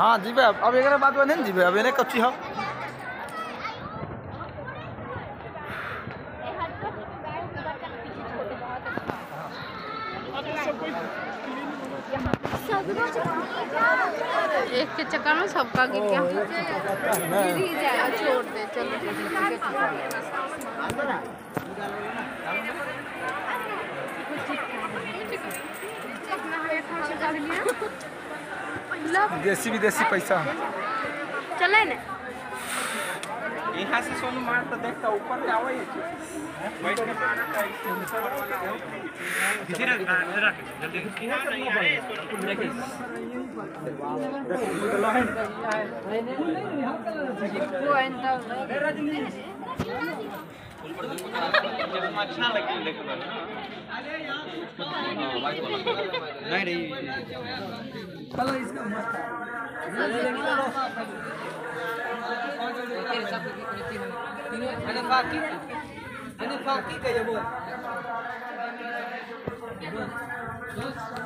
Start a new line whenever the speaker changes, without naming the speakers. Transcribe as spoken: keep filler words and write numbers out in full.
हाँ जीवे अब एक बात नहीं जीवे अब इन्हें कच्ची हो
एक के चक्कर में सबका गिर गया छोड़ दे चलो
विदेशी विदेशी पैसा
चले ना
यहाँ से सोनू मार तो देखता ऊपर क्या हुआ ये बैठ के मारा था किसी ने रख जल्दी नहीं आ रहे सोनू देखिए
वो एंटर
अच्छा लगे देखो नहीं नहीं
चलो इसका मस्त
Ada pagi, ada pagi kayak boh.